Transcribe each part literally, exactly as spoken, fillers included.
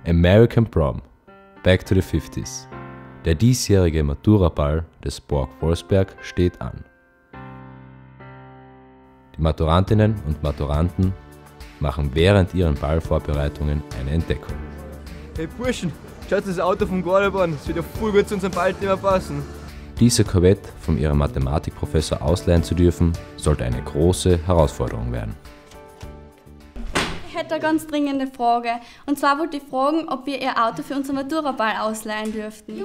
American Prom, Back to the fifties. Der diesjährige Matura-Ball des Borg Wolfsberg steht an. Die Maturantinnen und Maturanten machen während ihren Ballvorbereitungen eine Entdeckung. Hey Burschen, schaut das Auto vom Gordon, das wird ja voll gut zu unserem Ballthema passen. Diese Corvette von ihrem Mathematikprofessor ausleihen zu dürfen, sollte eine große Herausforderung werden. Ich hätte eine ganz dringende Frage. Und zwar wollte ich fragen, ob wir Ihr Auto für unseren Maturaball ausleihen dürften.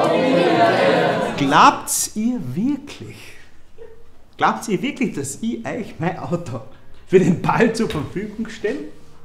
Glaubt ihr wirklich? Glaubt ihr wirklich, dass ich euch mein Auto für den Ball zur Verfügung stelle?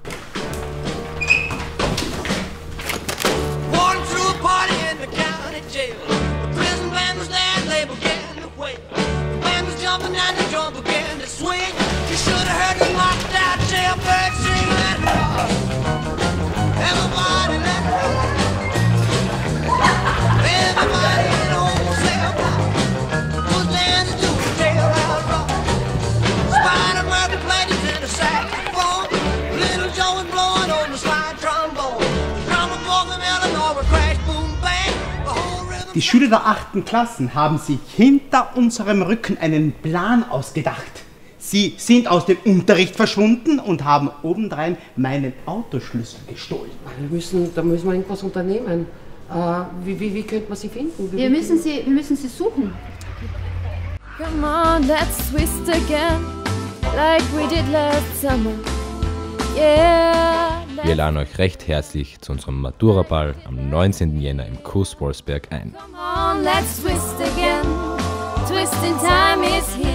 Die Schüler der achten Klassen haben sich hinter unserem Rücken einen Plan ausgedacht. Sie sind aus dem Unterricht verschwunden und haben obendrein meinen Autoschlüssel gestohlen. Wir müssen, da müssen wir irgendwas unternehmen. Äh, wie, wie, wie könnte man sie finden? Wie, wir, müssen sie, wir müssen sie suchen. Come on, let's twist again, like we did last summer. Yeah. Wir laden euch recht herzlich zu unserem Matura-Ball am neunzehnten Jänner im Coes Wolfsberg ein. Come on, let's twist again. Twisting time is here.